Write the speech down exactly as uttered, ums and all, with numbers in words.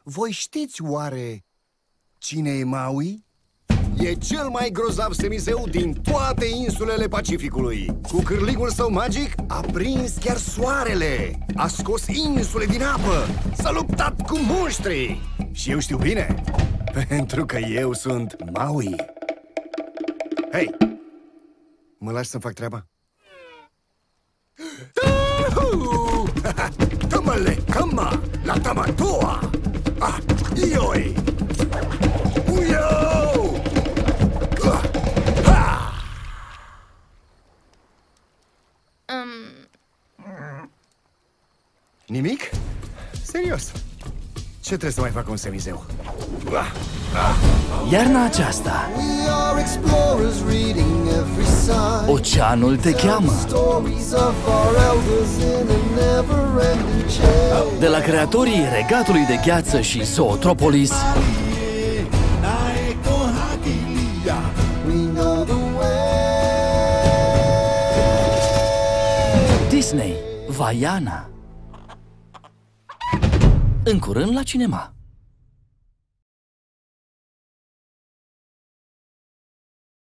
Voi știți oare cine e Maui? E cel mai grozav semizeu din toate insulele Pacificului. Cu cârligul său magic a prins chiar soarele, a scos insule din apă, s-a luptat cu monștri. Și eu știu bine, pentru că eu sunt Maui. Hei, mă lași să-mi fac treaba? Tămăle, căma, la tamatoa! Ah, ioi! Uiau! Um... Nimic? Serios? Ce trebuie să mai facă un semizeu? Iarna aceasta Oceanul te cheamă. De la creatorii Regatului de Gheață și Zootropolis, Disney, Vaiana. În curând la cinema.